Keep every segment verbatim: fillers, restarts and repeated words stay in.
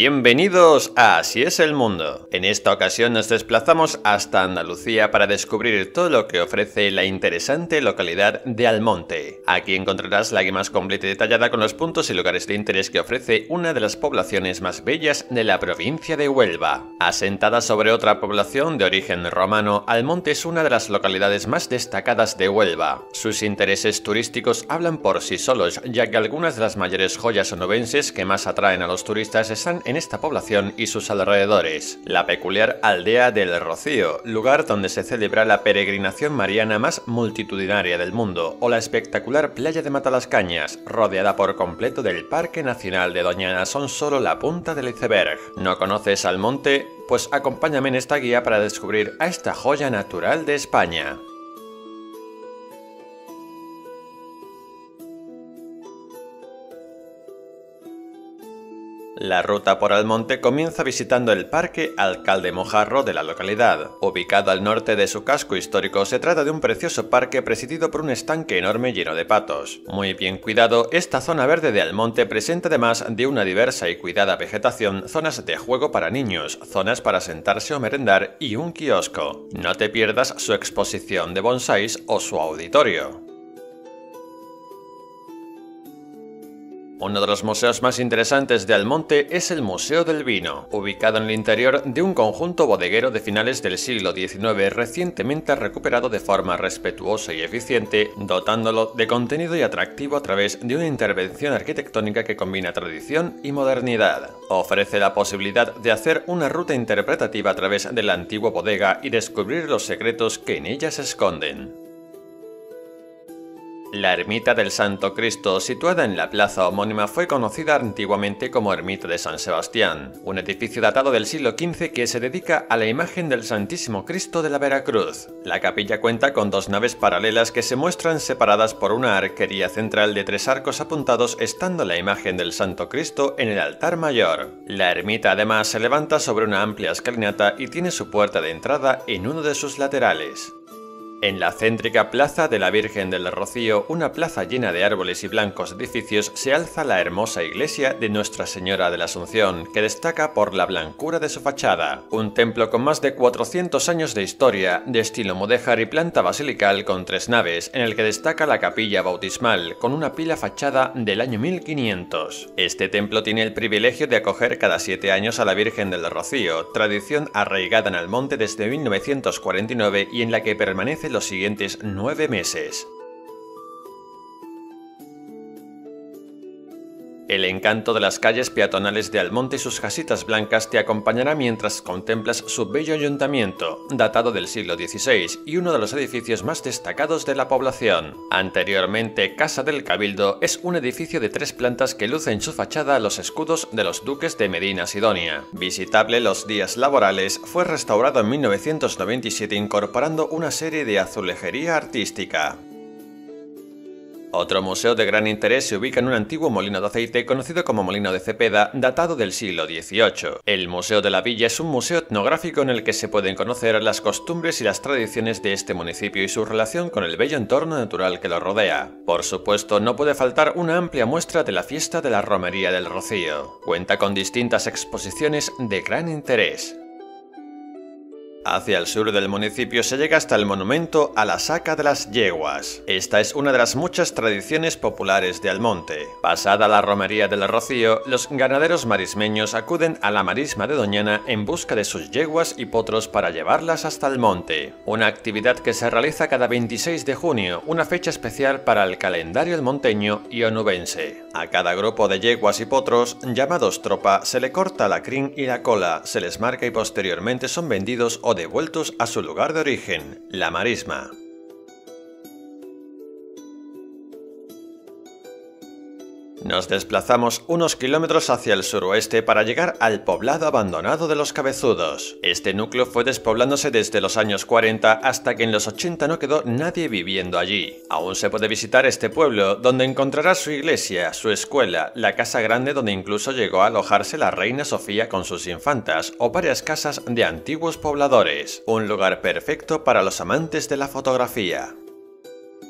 Bienvenidos a Así es el Mundo. En esta ocasión nos desplazamos hasta Andalucía para descubrir todo lo que ofrece la interesante localidad de Almonte. Aquí encontrarás la guía más completa y detallada con los puntos y lugares de interés que ofrece una de las poblaciones más bellas de la provincia de Huelva. Asentada sobre otra población de origen romano, Almonte es una de las localidades más destacadas de Huelva. Sus intereses turísticos hablan por sí solos, ya que algunas de las mayores joyas onubenses que más atraen a los turistas están en esta población y sus alrededores. La peculiar aldea del Rocío, lugar donde se celebra la peregrinación mariana más multitudinaria del mundo, o la espectacular playa de Matalascañas, rodeada por completo del Parque Nacional de Doñana, son solo la punta del iceberg. ¿No conoces Almonte? Pues acompáñame en esta guía para descubrir a esta joya natural de España. La ruta por Almonte comienza visitando el Parque Alcalde Mojarro de la localidad. Ubicado al norte de su casco histórico, se trata de un precioso parque presidido por un estanque enorme lleno de patos. Muy bien cuidado, esta zona verde de Almonte presenta además de una diversa y cuidada vegetación, zonas de juego para niños, zonas para sentarse o merendar y un kiosco. No te pierdas su exposición de bonsáis o su auditorio. Uno de los museos más interesantes de Almonte es el Museo del Vino, ubicado en el interior de un conjunto bodeguero de finales del siglo diecinueve recientemente recuperado de forma respetuosa y eficiente, dotándolo de contenido y atractivo a través de una intervención arquitectónica que combina tradición y modernidad. Ofrece la posibilidad de hacer una ruta interpretativa a través de la antigua bodega y descubrir los secretos que en ella se esconden. La ermita del Santo Cristo, situada en la plaza homónima, fue conocida antiguamente como Ermita de San Sebastián, un edificio datado del siglo quince que se dedica a la imagen del Santísimo Cristo de la Veracruz. La capilla cuenta con dos naves paralelas que se muestran separadas por una arquería central de tres arcos apuntados, estando la imagen del Santo Cristo en el altar mayor. La ermita además se levanta sobre una amplia escalinata y tiene su puerta de entrada en uno de sus laterales. En la céntrica Plaza de la Virgen del Rocío, una plaza llena de árboles y blancos edificios, se alza la hermosa iglesia de Nuestra Señora de la Asunción, que destaca por la blancura de su fachada. Un templo con más de cuatrocientos años de historia, de estilo mudéjar y planta basilical con tres naves, en el que destaca la capilla bautismal, con una pila fachada del año mil quinientos. Este templo tiene el privilegio de acoger cada siete años a la Virgen del Rocío, tradición arraigada en Almonte desde mil novecientos cuarenta y nueve y en la que permanece los siguientes nueve meses. El encanto de las calles peatonales de Almonte y sus casitas blancas te acompañará mientras contemplas su bello ayuntamiento, datado del siglo dieciséis y uno de los edificios más destacados de la población. Anteriormente, Casa del Cabildo, es un edificio de tres plantas que luce en su fachada los escudos de los duques de Medina Sidonia. Visitable los días laborales, fue restaurado en mil novecientos noventa y siete incorporando una serie de azulejería artística. Otro museo de gran interés se ubica en un antiguo molino de aceite conocido como Molino de Cepeda, datado del siglo dieciocho. El Museo de la Villa es un museo etnográfico en el que se pueden conocer las costumbres y las tradiciones de este municipio y su relación con el bello entorno natural que lo rodea. Por supuesto, no puede faltar una amplia muestra de la fiesta de la Romería del Rocío. Cuenta con distintas exposiciones de gran interés. Hacia el sur del municipio se llega hasta el monumento a la Saca de las Yeguas. Esta es una de las muchas tradiciones populares de Almonte. Pasada la romería del Rocío, los ganaderos marismeños acuden a la marisma de Doñana en busca de sus yeguas y potros para llevarlas hasta Almonte. Una actividad que se realiza cada veintiséis de junio, una fecha especial para el calendario almonteño y onubense. A cada grupo de yeguas y potros, llamados tropa, se le corta la crin y la cola, se les marca y posteriormente son vendidos o devueltos a su lugar de origen, la marisma. Nos desplazamos unos kilómetros hacia el suroeste para llegar al poblado abandonado de Los Cabezudos. Este núcleo fue despoblándose desde los años cuarenta hasta que en los ochenta no quedó nadie viviendo allí. Aún se puede visitar este pueblo, donde encontrarás su iglesia, su escuela, la casa grande donde incluso llegó a alojarse la reina Sofía con sus infantas, o varias casas de antiguos pobladores. Un lugar perfecto para los amantes de la fotografía.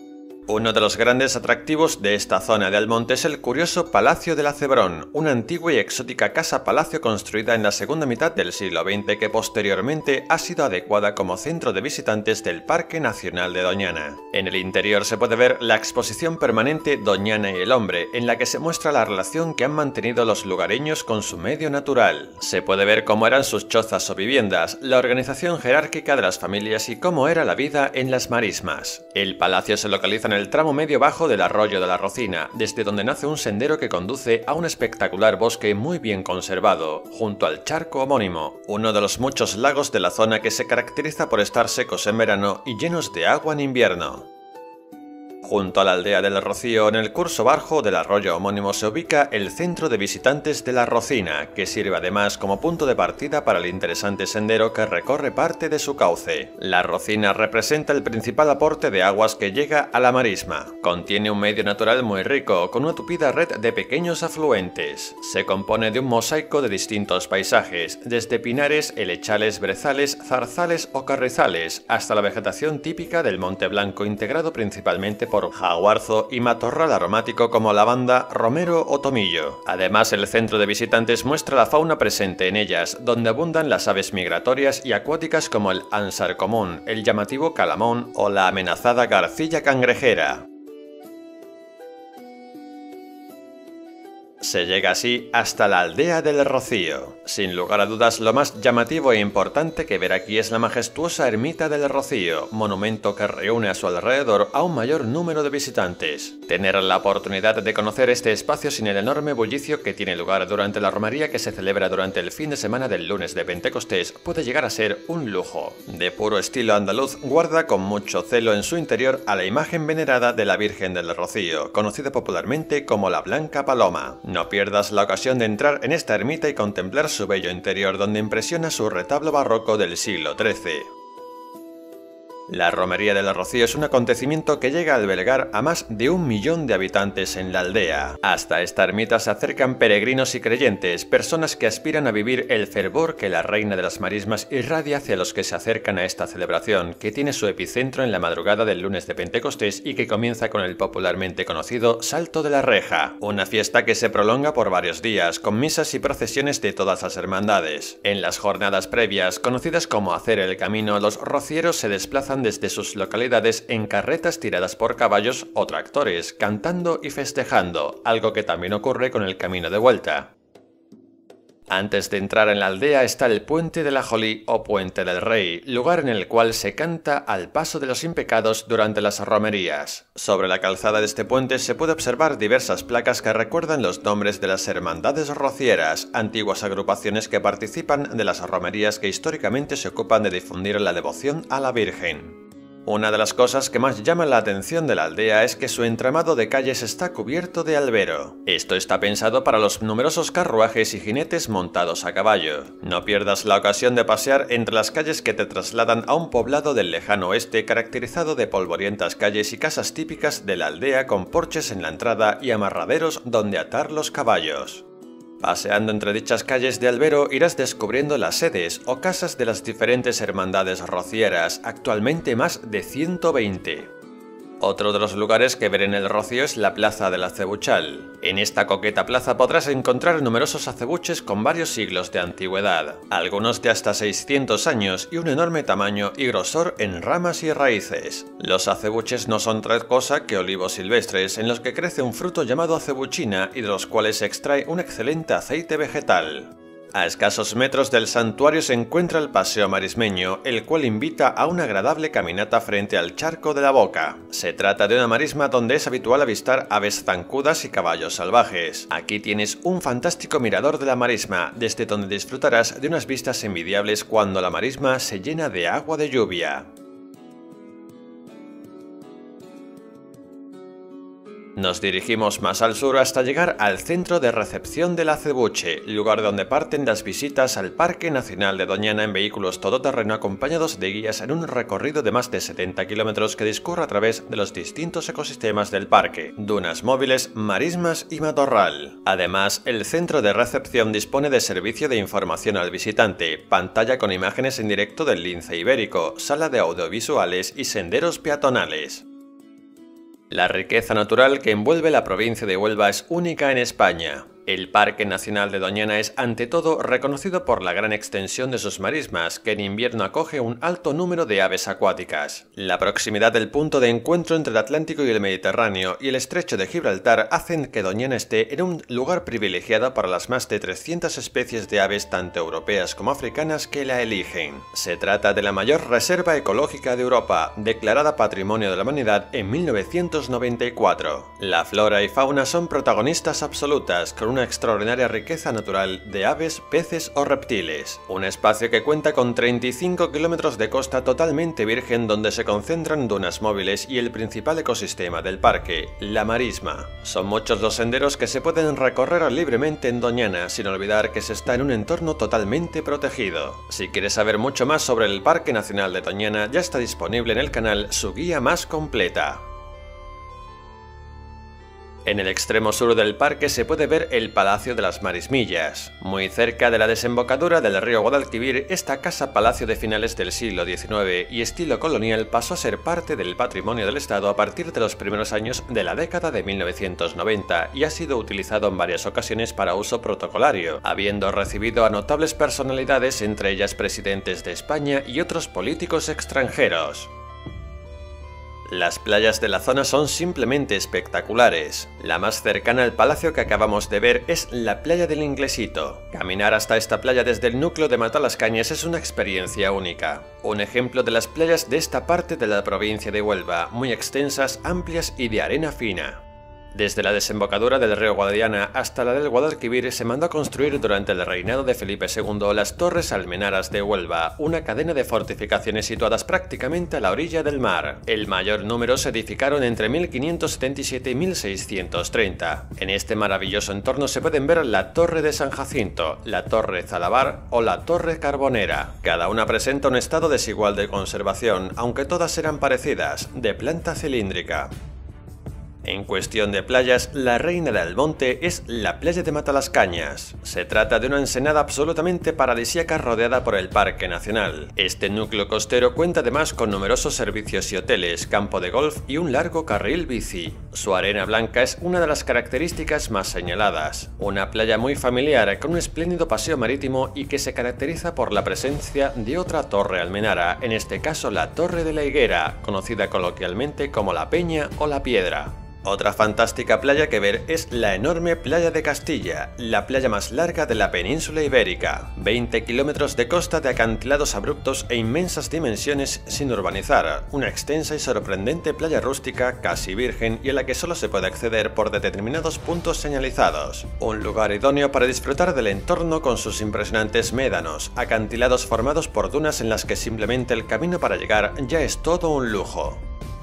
Uno de los grandes atractivos de esta zona de Almonte es el curioso Palacio del Acebrón, una antigua y exótica casa-palacio construida en la segunda mitad del siglo veinte que posteriormente ha sido adecuada como centro de visitantes del Parque Nacional de Doñana. En el interior se puede ver la exposición permanente Doñana y el hombre, en la que se muestra la relación que han mantenido los lugareños con su medio natural. Se puede ver cómo eran sus chozas o viviendas, la organización jerárquica de las familias y cómo era la vida en las marismas. El palacio se localiza en el tramo medio-bajo del arroyo de la Rocina, desde donde nace un sendero que conduce a un espectacular bosque muy bien conservado, junto al charco homónimo, uno de los muchos lagos de la zona que se caracteriza por estar secos en verano y llenos de agua en invierno. Junto a la aldea del Rocío, en el curso bajo del arroyo homónimo, se ubica el Centro de Visitantes de la Rocina, que sirve además como punto de partida para el interesante sendero que recorre parte de su cauce. La Rocina representa el principal aporte de aguas que llega a la marisma. Contiene un medio natural muy rico, con una tupida red de pequeños afluentes. Se compone de un mosaico de distintos paisajes, desde pinares, helechales, brezales, zarzales o carrizales, hasta la vegetación típica del Monte Blanco, integrado principalmente por jaguarzo y matorral aromático como lavanda, romero o tomillo. Además, el centro de visitantes muestra la fauna presente en ellas, donde abundan las aves migratorias y acuáticas como el ánsar común, el llamativo calamón o la amenazada garcilla cangrejera. Se llega así hasta la aldea del Rocío. Sin lugar a dudas, lo más llamativo e importante que ver aquí es la majestuosa ermita del Rocío, monumento que reúne a su alrededor a un mayor número de visitantes. Tener la oportunidad de conocer este espacio sin el enorme bullicio que tiene lugar durante la romería que se celebra durante el fin de semana del lunes de Pentecostés puede llegar a ser un lujo. De puro estilo andaluz, guarda con mucho celo en su interior a la imagen venerada de la Virgen del Rocío, conocida popularmente como la Blanca Paloma. No pierdas la ocasión de entrar en esta ermita y contemplar su bello interior, donde impresiona su retablo barroco del siglo trece. La romería del Rocío es un acontecimiento que llega a albergar a más de un millón de habitantes en la aldea. Hasta esta ermita se acercan peregrinos y creyentes, personas que aspiran a vivir el fervor que la reina de las marismas irradia hacia los que se acercan a esta celebración, que tiene su epicentro en la madrugada del lunes de Pentecostés y que comienza con el popularmente conocido Salto de la Reja, una fiesta que se prolonga por varios días, con misas y procesiones de todas las hermandades. En las jornadas previas, conocidas como Hacer el Camino, los rocieros se desplazan desde sus localidades en carretas tiradas por caballos o tractores, cantando y festejando, algo que también ocurre con el camino de vuelta. Antes de entrar en la aldea está el Puente del Ajolí o Puente del Rey, lugar en el cual se canta al paso de los impecados durante las romerías. Sobre la calzada de este puente se puede observar diversas placas que recuerdan los nombres de las hermandades rocieras, antiguas agrupaciones que participan de las romerías que históricamente se ocupan de difundir la devoción a la Virgen. Una de las cosas que más llama la atención de la aldea es que su entramado de calles está cubierto de albero. Esto está pensado para los numerosos carruajes y jinetes montados a caballo. No pierdas la ocasión de pasear entre las calles que te trasladan a un poblado del lejano oeste caracterizado de polvorientas calles y casas típicas de la aldea con porches en la entrada y amarraderos donde atar los caballos. Paseando entre dichas calles de albero irás descubriendo las sedes o casas de las diferentes hermandades rocieras, actualmente más de ciento veinte. Otro de los lugares que ver en el Rocío es la Plaza del Acebuchal. En esta coqueta plaza podrás encontrar numerosos acebuches con varios siglos de antigüedad, algunos de hasta seiscientos años y un enorme tamaño y grosor en ramas y raíces. Los acebuches no son otra cosa que olivos silvestres en los que crece un fruto llamado acebuchina y de los cuales se extrae un excelente aceite vegetal. A escasos metros del santuario se encuentra el Paseo Marismeño, el cual invita a una agradable caminata frente al Charco de la Boca. Se trata de una marisma donde es habitual avistar aves zancudas y caballos salvajes. Aquí tienes un fantástico mirador de la marisma, desde donde disfrutarás de unas vistas envidiables cuando la marisma se llena de agua de lluvia. Nos dirigimos más al sur hasta llegar al centro de recepción del Acebuche, lugar donde parten las visitas al Parque Nacional de Doñana en vehículos todoterreno acompañados de guías en un recorrido de más de setenta kilómetros que discurre a través de los distintos ecosistemas del parque, dunas móviles, marismas y matorral. Además, el centro de recepción dispone de servicio de información al visitante, pantalla con imágenes en directo del lince ibérico, sala de audiovisuales y senderos peatonales. La riqueza natural que envuelve la provincia de Huelva es única en España. El Parque Nacional de Doñana es, ante todo, reconocido por la gran extensión de sus marismas, que en invierno acoge un alto número de aves acuáticas. La proximidad del punto de encuentro entre el Atlántico y el Mediterráneo y el estrecho de Gibraltar hacen que Doñana esté en un lugar privilegiado para las más de trescientas especies de aves tanto europeas como africanas que la eligen. Se trata de la mayor reserva ecológica de Europa, declarada Patrimonio de la Humanidad en mil novecientos noventa y cuatro. La flora y fauna son protagonistas absolutas, con una extraordinaria riqueza natural de aves, peces o reptiles. Un espacio que cuenta con treinta y cinco kilómetros de costa totalmente virgen donde se concentran dunas móviles y el principal ecosistema del parque, la marisma. Son muchos los senderos que se pueden recorrer libremente en Doñana, sin olvidar que se está en un entorno totalmente protegido. Si quieres saber mucho más sobre el Parque Nacional de Doñana, ya está disponible en el canal su guía más completa. En el extremo sur del parque se puede ver el Palacio de las Marismillas. Muy cerca de la desembocadura del río Guadalquivir, esta casa-palacio de finales del siglo diecinueve y estilo colonial pasó a ser parte del patrimonio del Estado a partir de los primeros años de la década de mil novecientos noventa y ha sido utilizado en varias ocasiones para uso protocolario, habiendo recibido a notables personalidades, entre ellas presidentes de España y otros políticos extranjeros. Las playas de la zona son simplemente espectaculares. La más cercana al palacio que acabamos de ver es la playa del Inglesito. Caminar hasta esta playa desde el núcleo de Matalascañas es una experiencia única. Un ejemplo de las playas de esta parte de la provincia de Huelva, muy extensas, amplias y de arena fina. Desde la desembocadura del río Guadiana hasta la del Guadalquivir se mandó a construir durante el reinado de Felipe segundo las Torres Almenaras de Huelva, una cadena de fortificaciones situadas prácticamente a la orilla del mar. El mayor número se edificaron entre mil quinientos setenta y siete y mil seiscientos treinta. En este maravilloso entorno se pueden ver la Torre de San Jacinto, la Torre Zalabar o la Torre Carbonera. Cada una presenta un estado desigual de conservación, aunque todas eran parecidas, de planta cilíndrica. En cuestión de playas, la reina de Almonte es la playa de Matalascañas. Se trata de una ensenada absolutamente paradisíaca rodeada por el Parque Nacional. Este núcleo costero cuenta además con numerosos servicios y hoteles, campo de golf y un largo carril bici. Su arena blanca es una de las características más señaladas. Una playa muy familiar con un espléndido paseo marítimo y que se caracteriza por la presencia de otra torre almenara, en este caso la Torre de la Higuera, conocida coloquialmente como la Peña o la Piedra. Otra fantástica playa que ver es la enorme Playa de Castilla, la playa más larga de la península ibérica. veinte kilómetros de costa de acantilados abruptos e inmensas dimensiones sin urbanizar, una extensa y sorprendente playa rústica casi virgen y a la que solo se puede acceder por determinados puntos señalizados. Un lugar idóneo para disfrutar del entorno con sus impresionantes médanos, acantilados formados por dunas en las que simplemente el camino para llegar ya es todo un lujo.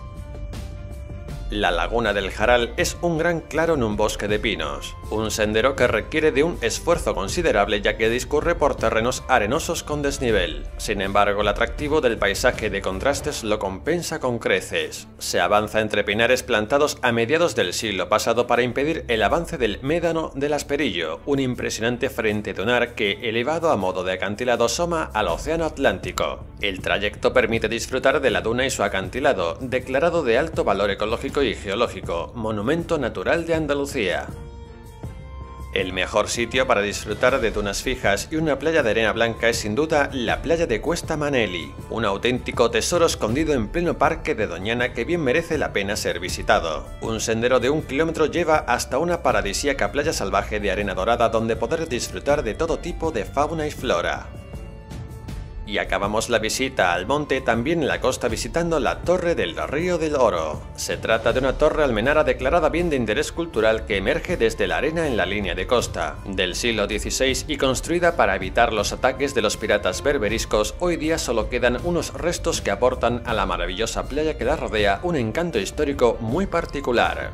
La Laguna del Jaral es un gran claro en un bosque de pinos, un sendero que requiere de un esfuerzo considerable ya que discurre por terrenos arenosos con desnivel. Sin embargo, el atractivo del paisaje de contrastes lo compensa con creces. Se avanza entre pinares plantados a mediados del siglo pasado para impedir el avance del médano del Asperillo, un impresionante frente dunar que, elevado a modo de acantilado, asoma al Océano Atlántico. El trayecto permite disfrutar de la duna y su acantilado, declarado de alto valor ecológico y geológico, monumento natural de Andalucía. El mejor sitio para disfrutar de dunas fijas y una playa de arena blanca es sin duda la playa de Cuesta Maneli, un auténtico tesoro escondido en pleno parque de Doñana que bien merece la pena ser visitado. Un sendero de un kilómetro lleva hasta una paradisíaca playa salvaje de arena dorada donde poder disfrutar de todo tipo de fauna y flora. Y acabamos la visita al monte también en la costa visitando la Torre del Río del Oro. Se trata de una torre almenara declarada bien de interés cultural que emerge desde la arena en la línea de costa. Del siglo dieciséis y construida para evitar los ataques de los piratas berberiscos, hoy día solo quedan unos restos que aportan a la maravillosa playa que la rodea un encanto histórico muy particular.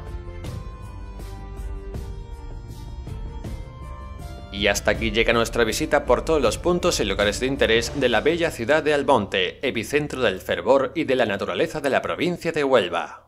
Y hasta aquí llega nuestra visita por todos los puntos y lugares de interés de la bella ciudad de Almonte, epicentro del fervor y de la naturaleza de la provincia de Huelva.